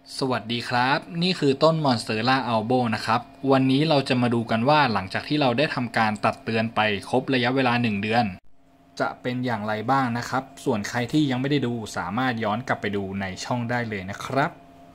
สวัสดีครับนี่คือต้น Monstera Albo นะครับวันนี้เราจะมาดูกันว่าหลังจากที่เราได้ทำการตัดเตือนไปครบระยะเวลา1 เดือนจะเป็นอย่างไรบ้างนะครับส่วนใครที่ยังไม่ได้ดูสามารถย้อนกลับไปดูในช่องได้เลยนะครับ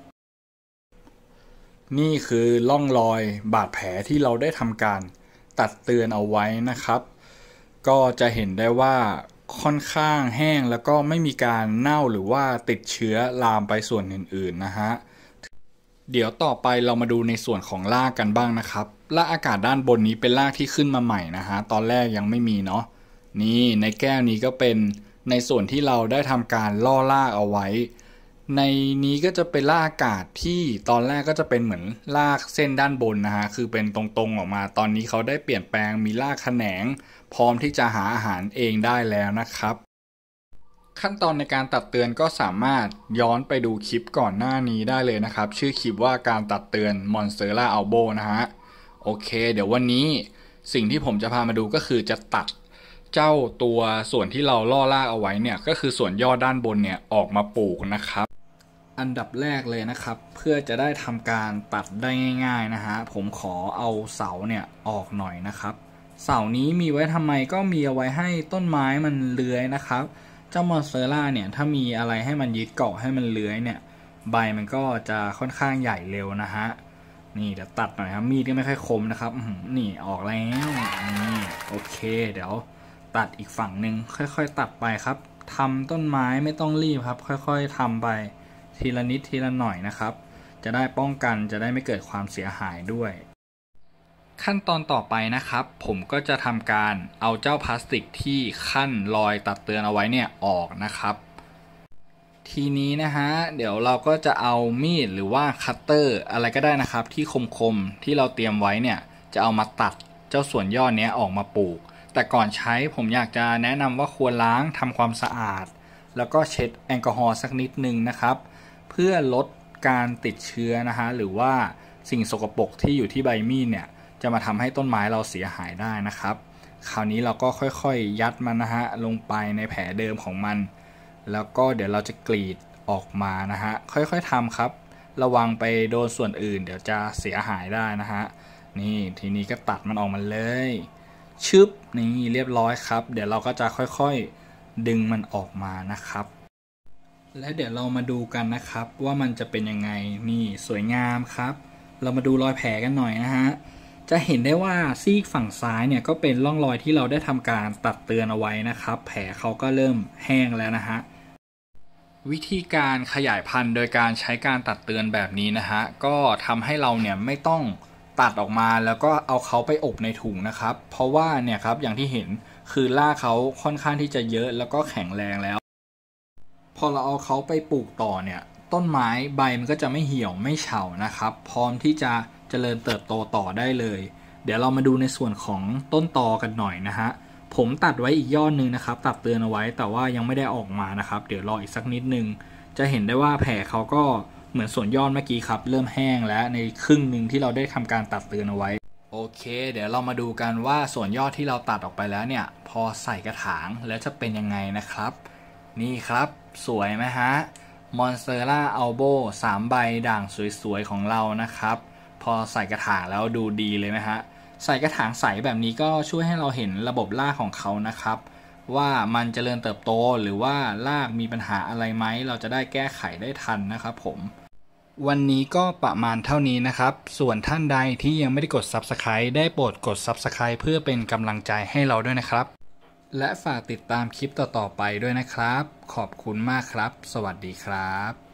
นี่คือร่องรอยบาดแผลที่เราได้ทำการตัดเตือนเอาไว้นะครับก็จะเห็นได้ว่าค่อนข้างแห้งแล้วก็ไม่มีการเน่าหรือว่าติดเชื้อลามไปส่วนอื่นๆนะฮะเดี๋ยวต่อไปเรามาดูในส่วนของรากกันบ้างนะครับรากอากาศด้านบนนี้เป็นรากที่ขึ้นมาใหม่นะฮะตอนแรกยังไม่มีเนาะนี่ในแก้วนี้ก็เป็นในส่วนที่เราได้ทำการล่อรากเอาไว้ในนี้ก็จะเป็นรากอากาศที่ตอนแรกก็จะเป็นเหมือนรากเส้นด้านบนนะฮะคือเป็นตรงๆออกมาตอนนี้เขาได้เปลี่ยนแปลงมีรากแขนงพร้อมที่จะหาอาหารเองได้แล้วนะครับขั้นตอนในการตัดเตือนก็สามารถย้อนไปดูคลิปก่อนหน้านี้ได้เลยนะครับชื่อคลิปว่าการตัดเตือน Monstera Albo นะฮะโอเคเดี๋ยววันนี้สิ่งที่ผมจะพามาดูก็คือจะตัดเจ้าตัวส่วนที่เราล่อรากเอาไว้เนี่ยก็คือส่วนยอดด้านบนเนี่ยออกมาปลูกนะครับอันดับแรกเลยนะครับเพื่อจะได้ทำการตัดได้ง่ายๆนะฮะผมขอเอาเสาเนี่ยออกหน่อยนะครับเสานี้มีไว้ทำไมก็มีเอาไว้ให้ต้นไม้มันเลื้อยนะครับเจ้ามอนสเตอร่าเนี่ยถ้ามีอะไรให้มันยึดเกาะให้มันเลื้อยเนี่ยใบมันก็จะค่อนข้างใหญ่เร็วนะฮะนี่เดี๋ยวตัดหน่อยครับมีดก็ไม่ค่อยคมนะครับนี่ออกแล้วนี่โอเคเดี๋ยวตัดอีกฝั่งหนึ่งค่อยๆตัดไปครับทำต้นไม้ไม่ต้องรีบครับค่อยๆทำไปทีละนิดทีละหน่อยนะครับจะได้ป้องกันจะได้ไม่เกิดความเสียหายด้วยขั้นตอนต่อไปนะครับผมก็จะทำการเอาเจ้าพลาสติกที่ขั้นรอยตัดเตือนเอาไว้เนี่ยออกนะครับทีนี้นะฮะเดี๋ยวเราก็จะเอามีดหรือว่าคัตเตอร์อะไรก็ได้นะครับที่คมๆที่เราเตรียมไว้เนี่ยจะเอามาตัดเจ้าส่วนยอดนี้ออกมาปลูกแต่ก่อนใช้ผมอยากจะแนะนำว่าควรล้างทำความสะอาดแล้วก็เช็ดแอลกอฮอล์สักนิดนึงนะครับเพื่อลดการติดเชื้อนะฮะหรือว่าสิ่งสกปรกที่อยู่ที่ใบมีดเนี่ยจะมาทำให้ต้นไม้เราเสียหายได้นะครับคราวนี้เราก็ค่อยๆยัดมันนะฮะลงไปในแผลเดิมของมันแล้วก็เดี๋ยวเราจะกรีดออกมานะฮะค่อยๆทำครับระวังไปโดนส่วนอื่นเดี๋ยวจะเสียหายได้นะฮะนี่ทีนี้ก็ตัดมันออกมาเลยชึบนี่เรียบร้อยครับเดี๋ยวเราก็จะค่อยๆดึงมันออกมานะครับและเดี๋ยวเรามาดูกันนะครับว่ามันจะเป็นยังไงนี่สวยงามครับเรามาดูรอยแผลกันหน่อยนะฮะจะเห็นได้ว่าซีกฝั่งซ้ายเนี่ยก็เป็นร่องรอยที่เราได้ทำการตัดเตือนเอาไว้นะครับแผลเขาก็เริ่มแห้งแล้วนะฮะวิธีการขยายพันธุ์โดยการใช้การตัดเตือนแบบนี้นะฮะก็ทำให้เราเนี่ยไม่ต้องตัดออกมาแล้วก็เอาเขาไปอบในถุงนะครับเพราะว่าเนี่ยครับอย่างที่เห็นคือรากเขาค่อนข้างที่จะเยอะแล้วก็แข็งแรงแล้วพอเราเอาเขาไปปลูกต่อเนี่ยต้นไม้ใบมันก็จะไม่เหี่ยวไม่เฉานะครับพร้อมที่จะเจริญเติบโตต่อได้เลยเดี๋ยวเรามาดูในส่วนของต้นตอกันหน่อยนะฮะผมตัดไว้อีกยอดนึงนะครับตัดเตือนเอาไว้แต่ว่ายังไม่ได้ออกมานะครับเดี๋ยวรออีกสักนิดนึงจะเห็นได้ว่าแผลเขาก็เหมือนส่วนยอดเมื่อกี้ครับเริ่มแห้งแล้วในครึ่งหนึ่งที่เราได้ทำการตัดเตือนเอาไว้โอเคเดี๋ยวเรามาดูกันว่าส่วนยอดที่เราตัดออกไปแล้วเนี่ยพอใส่กระถางแล้วจะเป็นยังไงนะครับนี่ครับสวยไหมฮะ Monstera Albo 3 ใบด่างสวยๆของเรานะครับพอใส่กระถางแล้วดูดีเลยไหมฮะใส่กระถางใสแบบนี้ก็ช่วยให้เราเห็นระบบรากของเขานะครับว่ามันเจริญเติบโตหรือว่ารากมีปัญหาอะไรไหมเราจะได้แก้ไขได้ทันนะครับผมวันนี้ก็ประมาณเท่านี้นะครับส่วนท่านใดที่ยังไม่ได้กด Subscribe ได้โปรดกด Subscribe เพื่อเป็นกำลังใจให้เราด้วยนะครับและฝากติดตามคลิปต่อๆไปด้วยนะครับขอบคุณมากครับสวัสดีครับ